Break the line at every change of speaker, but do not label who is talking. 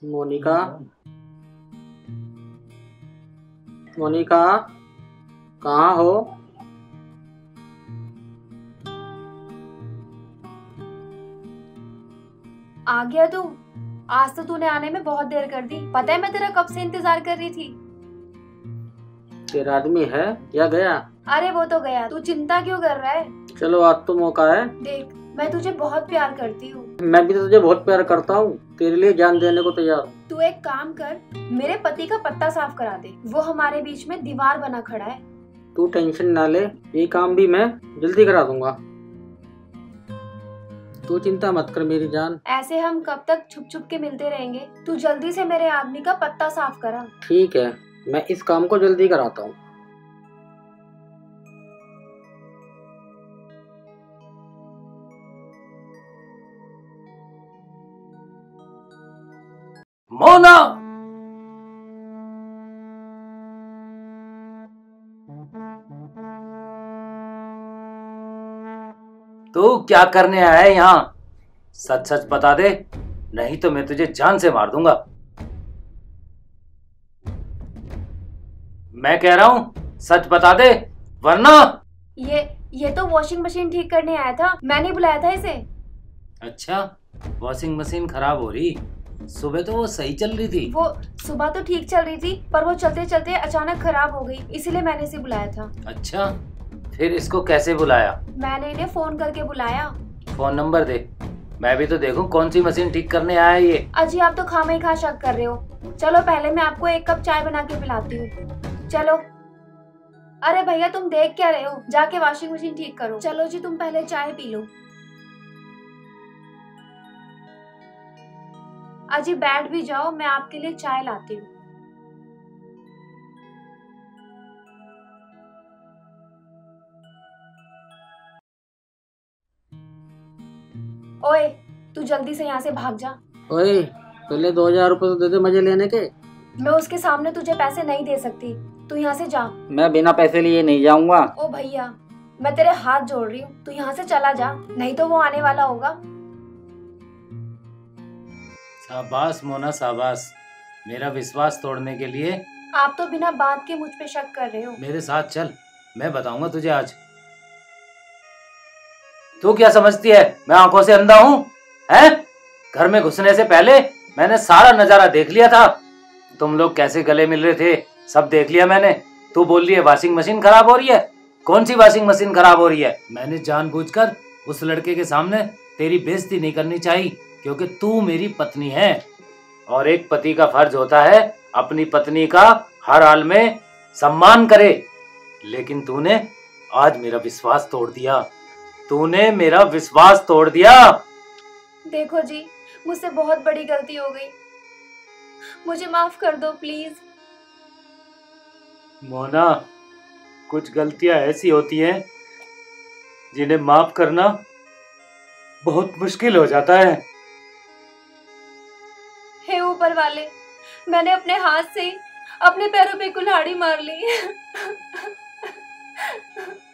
मोनिका, मोनिका, कहाँ हो?
आ गया तू। आज तो तूने आने में बहुत देर कर दी। पता है मैं तेरा कब से इंतजार कर रही थी।
तेरा आदमी है या गया?
अरे वो तो गया, तू चिंता क्यों कर रहा है?
चलो आज तो मौका है।
देख, मैं तुझे बहुत प्यार करती हूँ।
मैं भी तो तुझे बहुत प्यार करता हूँ, तेरे लिए जान देने को तैयार हूँ।
तू एक काम कर, मेरे पति का पत्ता साफ करा दे। वो हमारे बीच में दीवार बना खड़ा है।
तू टेंशन ना ले, ये काम भी मैं जल्दी करा दूंगा। तू चिंता मत कर मेरी जान।
ऐसे हम कब तक छुप छुप के मिलते रहेंगे? तू जल्दी से मेरे आदमी का पत्ता साफ करा।
ठीक है, मैं इस काम को जल्दी कराता हूँ।
मोना, तू क्या करने आया है यहाँ? सच सच बता दे, नहीं तो मैं तुझे जान से मार दूंगा। मैं कह रहा हूँ सच बता दे, वरना।
ये तो वॉशिंग मशीन ठीक करने आया था, मैंने बुलाया था इसे।
अच्छा, वॉशिंग मशीन खराब हो रही? सुबह तो वो सही चल रही थी।
वो सुबह तो ठीक चल रही थी, पर वो चलते चलते अचानक खराब हो गई, इसीलिए मैंने इसे बुलाया था।
अच्छा, फिर इसको कैसे बुलाया?
मैंने इन्हें फोन करके बुलाया।
फोन नंबर दे, मैं भी तो देखूं कौन सी मशीन ठीक करने आया ये।
अजी आप तो खामखा शक कर रहे हो। चलो पहले मैं आपको एक कप चाय बना के पिलाती हूँ। चलो। अरे भैया तुम देख क्या रहे हो, जाके वॉशिंग मशीन ठीक करो। चलो जी तुम पहले चाय पी लो। अजी बैठ भी जाओ, मैं आपके लिए चाय लाती हूँ। ओए, तू जल्दी से यहाँ से भाग जा।
ओए, पहले 2000 रुपए तो दे दे मजे लेने के।
मैं उसके सामने तुझे पैसे नहीं दे सकती, तू यहाँ से जा।
मैं बिना पैसे लिए नहीं जाऊंगा।
ओ भैया, मैं तेरे हाथ जोड़ रही हूँ, तू यहाँ से चला जा, नहीं तो वो आने वाला होगा।
शाबाश मोना शाबाश, मेरा विश्वास तोड़ने के लिए।
आप तो बिना बात के मुझ पे शक कर रहे हो।
मेरे साथ चल, मैं बताऊंगा तुझे आज। तू क्या समझती है मैं आंखों से अंधा हूं? हैं? घर में घुसने से पहले मैंने सारा नजारा देख लिया था। तुम लोग कैसे गले मिल रहे थे सब देख लिया मैंने। तू बोल रही है वॉशिंग मशीन खराब हो रही है? कौन सी वॉशिंग मशीन खराब हो रही है? मैंने जानबूझकर उस लड़के के सामने तेरी बेइज्जती नहीं करनी चाहिए, क्योंकि तू मेरी पत्नी है और एक पति का फर्ज होता है अपनी पत्नी का हर हाल में सम्मान करे। लेकिन तूने आज मेरा विश्वास तोड़ दिया। तूने मेरा विश्वास तोड़ दिया।
देखो जी, मुझसे बहुत बड़ी गलती हो गई, मुझे माफ कर दो प्लीज।
मोना, कुछ गलतियां ऐसी होती हैं जिन्हें माफ करना बहुत मुश्किल हो जाता है।
हे ऊपर वाले, मैंने अपने हाथ से ही अपने पैरों पे कुल्हाड़ी मार ली।